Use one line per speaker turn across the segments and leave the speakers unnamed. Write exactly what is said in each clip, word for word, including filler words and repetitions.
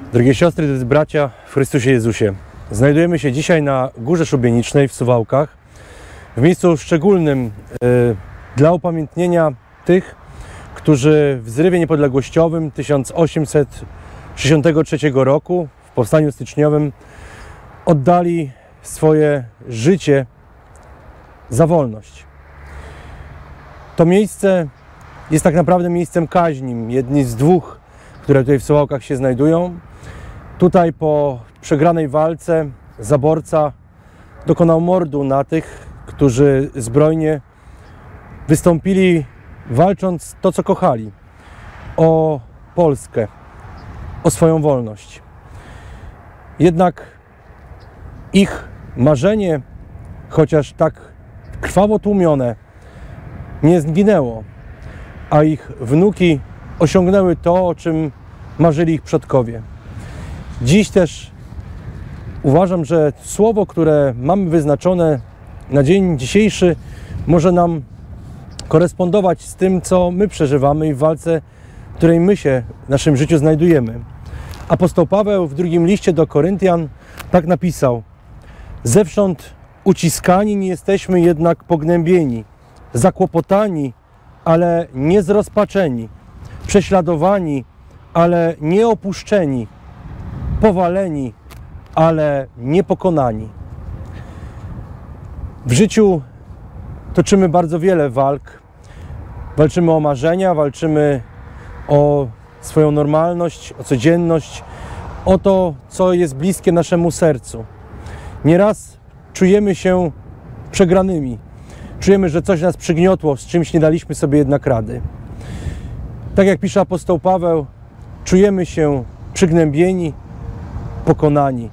Drogie siostry, drodzy bracia w Chrystusie Jezusie, znajdujemy się dzisiaj na Górze Szubienicznej w Suwałkach, w miejscu szczególnym y, dla upamiętnienia tych, którzy w zrywie niepodległościowym tysiąc osiemset sześćdziesiątego trzeciego roku w Powstaniu Styczniowym oddali swoje życie za wolność. To miejsce jest tak naprawdę miejscem kaźni, jedni z dwóch, które tutaj w Suwałkach się znajdują. Tutaj po przegranej walce zaborca dokonał mordu na tych, którzy zbrojnie wystąpili, walcząc to, co kochali, o Polskę, o swoją wolność. Jednak ich marzenie, chociaż tak krwawo tłumione, nie zginęło, a ich wnuki osiągnęły to, o czym marzyli ich przodkowie. Dziś też uważam, że słowo, które mamy wyznaczone na dzień dzisiejszy, może nam korespondować z tym, co my przeżywamy i w walce, w której my się w naszym życiu znajdujemy. Apostoł Paweł w drugim liście do Koryntian tak napisał: zewsząd uciskani nie jesteśmy jednak pognębieni, zakłopotani, ale nie zrozpaczeni, prześladowani, ale nie opuszczeni, powaleni, ale niepokonani. W życiu toczymy bardzo wiele walk. Walczymy o marzenia, walczymy o swoją normalność, o codzienność, o to, co jest bliskie naszemu sercu. Nieraz czujemy się przegranymi. Czujemy, że coś nas przygniotło, z czymś nie daliśmy sobie jednak rady. Tak jak pisze apostoł Paweł, czujemy się przygnębieni, pokonani.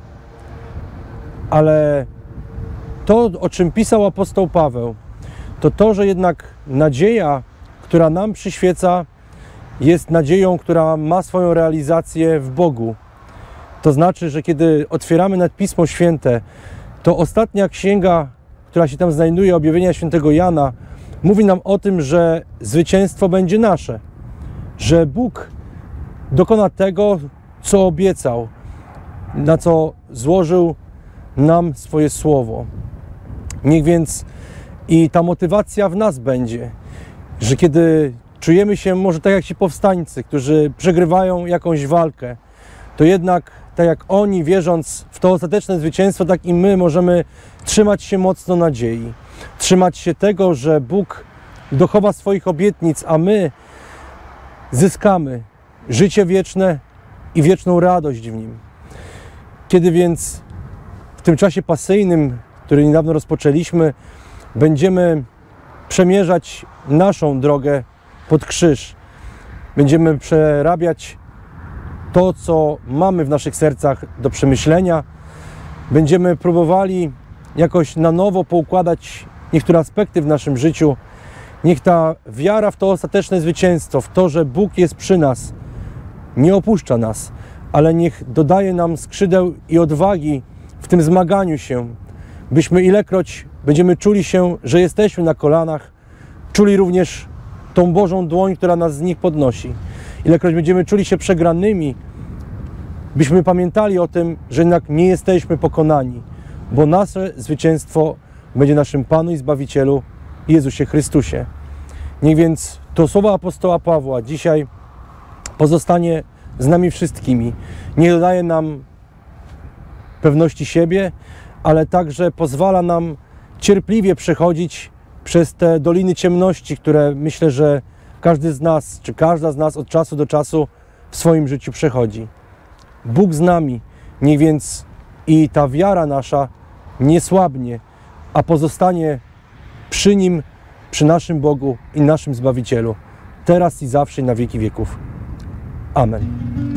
Ale to, o czym pisał apostoł Paweł, to to, że jednak nadzieja, która nam przyświeca, jest nadzieją, która ma swoją realizację w Bogu. To znaczy, że kiedy otwieramy nad Pismo Święte, to ostatnia księga, która się tam znajduje, Objawienia świętego Jana, mówi nam o tym, że zwycięstwo będzie nasze, że Bóg dokona tego, co obiecał, na co złożył nam swoje słowo. Niech więc i ta motywacja w nas będzie, że kiedy czujemy się może tak jak ci powstańcy, którzy przegrywają jakąś walkę, to jednak tak jak oni, wierząc w to ostateczne zwycięstwo, tak i my możemy trzymać się mocno nadziei. Trzymać się tego, że Bóg dochowa swoich obietnic, a my zyskamy życie wieczne i wieczną radość w Nim. Kiedy więc w tym czasie pasyjnym, który niedawno rozpoczęliśmy, będziemy przemierzać naszą drogę pod krzyż, będziemy przerabiać to, co mamy w naszych sercach do przemyślenia, będziemy próbowali jakoś na nowo poukładać niektóre aspekty w naszym życiu. Niech ta wiara w to ostateczne zwycięstwo, w to, że Bóg jest przy nas, nie opuszcza nas, ale niech dodaje nam skrzydeł i odwagi w tym zmaganiu się, byśmy ilekroć będziemy czuli się, że jesteśmy na kolanach, czuli również tą Bożą dłoń, która nas z nich podnosi. Ilekroć będziemy czuli się przegranymi, byśmy pamiętali o tym, że jednak nie jesteśmy pokonani, bo nasze zwycięstwo będzie naszym Panu i Zbawicielu Jezusie Chrystusie. Niech więc to słowa apostoła Pawła dzisiaj pozostanie z nami wszystkimi. Niech dodaje nam pewności siebie, ale także pozwala nam cierpliwie przechodzić przez te doliny ciemności, które myślę, że każdy z nas, czy każda z nas od czasu do czasu w swoim życiu przechodzi. Bóg z nami, niech więc i ta wiara nasza nie słabnie, a pozostanie przy Nim, przy naszym Bogu i naszym Zbawicielu, teraz i zawsze i na wieki wieków. Amen.